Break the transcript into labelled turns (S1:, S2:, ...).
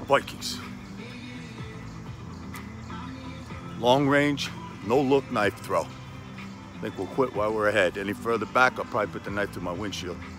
S1: Vikings. Long range, no look knife throw. I think we'll quit while we're ahead. Any further back, I'll probably put the knife through my windshield.